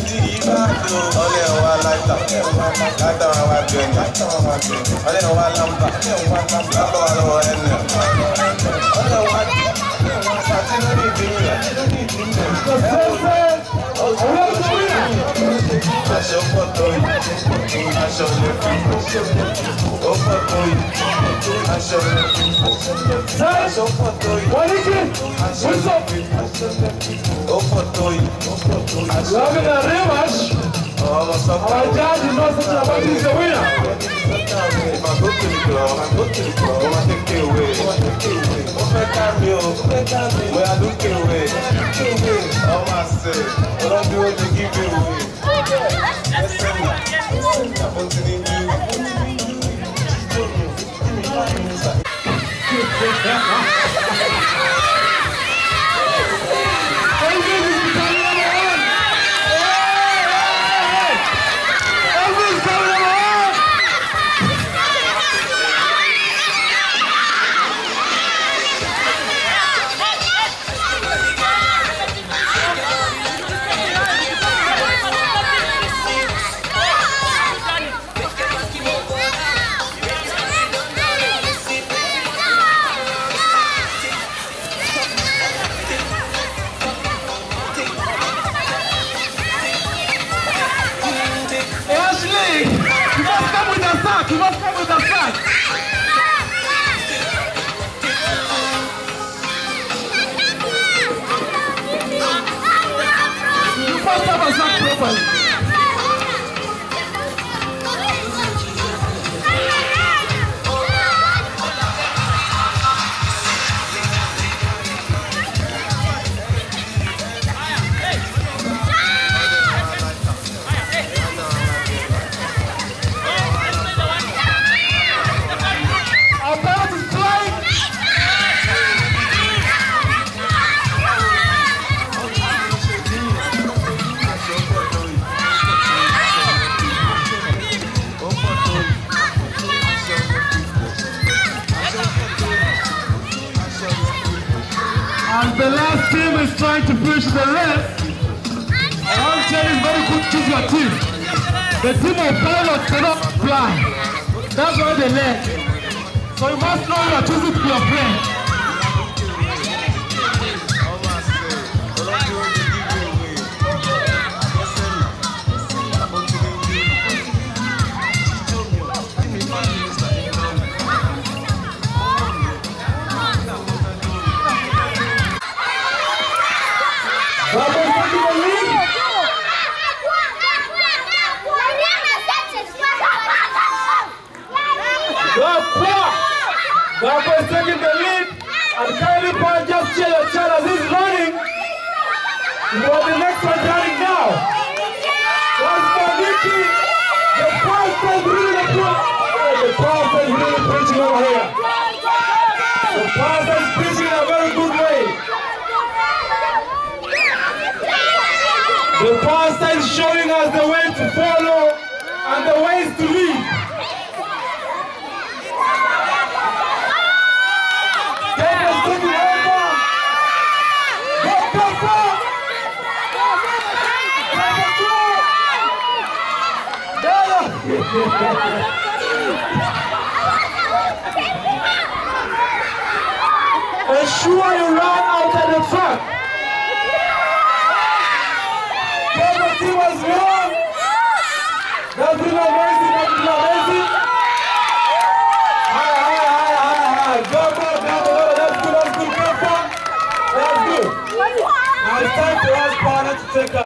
Our judge is not such a bad is the winner. If I go to the club, I want to take away. Where I do take away. Oh my say, I don't do it to give it away. You must come with the flag. You must have a flag properly. And the last team is trying to push the rest. I want to tell you, very good, choose your team. The team of pilots cannot fly. That's why they left. So you must know you are choosing to be your friend. Gabo is taking the lead, and Kylie Pan just cheer your child as he's running. For the next one running now. That's Maliki. The pastor is really preaching over here. The pastor is preaching in a very good way. The pastor is showing us the way to follow and the ways to lead. Ensure you run out at the front. The team was wrong. That's been amazing. That's been amazing. High. Go. That's good. That's good. Now it's time for us, partner, to take up.